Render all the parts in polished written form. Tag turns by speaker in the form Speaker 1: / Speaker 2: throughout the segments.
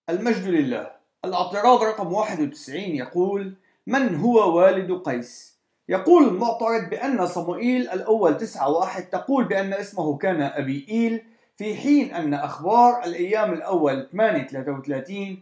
Speaker 1: المجد لله. الاعتراض رقم 91 يقول: من هو والد قيس؟ يقول المعترض بأن صموئيل الأول 9:1 تقول بأن اسمه كان أبيئيل، في حين أن أخبار الأيام الأول 8:33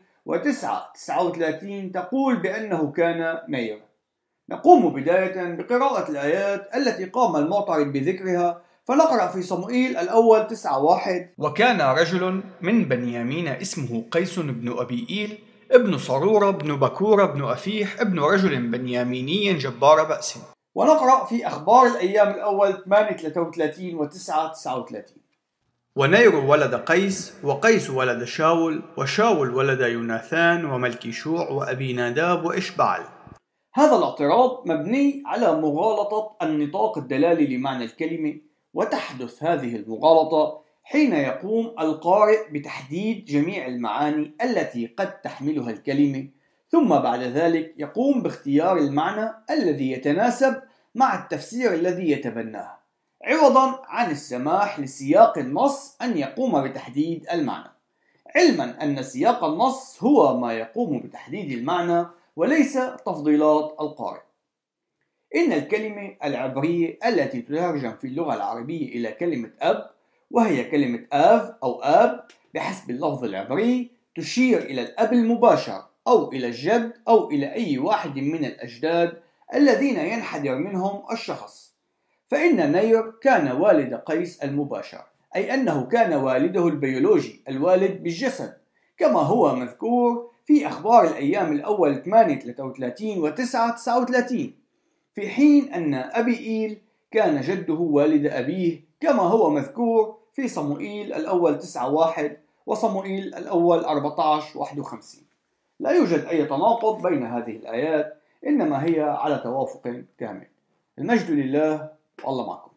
Speaker 1: و9:39 تقول بأنه كان نير. نقوم بداية بقراءة الآيات التي قام المعترض بذكرها، فنقرأ في صموئيل الأول 9:1: وكان رجل من بنيامين اسمه قيس بن أبيئيل ابن صرورة بن بكورة بن أفيح ابن رجل بنياميني جبار بأس. ونقرأ في أخبار الأيام الأول 8:33 و9:39: ونير ولد قيس، وقيس ولد شاول، وشاول ولد يوناثان وملكيشوع وأبي ناداب وإشبعل. هذا الاعتراض مبني على مغالطة النطاق الدلالي لمعنى الكلمة، وتحدث هذه المغالطة حين يقوم القارئ بتحديد جميع المعاني التي قد تحملها الكلمة، ثم بعد ذلك يقوم باختيار المعنى الذي يتناسب مع التفسير الذي يتبناه، عوضا عن السماح لسياق النص أن يقوم بتحديد المعنى، علما أن سياق النص هو ما يقوم بتحديد المعنى وليس تفضيلات القارئ. إن الكلمة العبرية التي تترجم في اللغة العربية إلى كلمة أب، وهي كلمة آف أو آب بحسب اللفظ العبري، تشير إلى الأب المباشر أو إلى الجد أو إلى أي واحد من الأجداد الذين ينحدر منهم الشخص. فإن نير كان والد قيس المباشر، أي أنه كان والده البيولوجي، الوالد بالجسد، كما هو مذكور في أخبار الأيام الأول 8:33 و9:39، في حين أن أبيئيل كان جده والد أبيه، كما هو مذكور في صموئيل الأول 9:1 وصموئيل الأول 14:51. لا يوجد أي تناقض بين هذه الآيات، إنما هي على توافق كامل. المجد لله، والله معكم.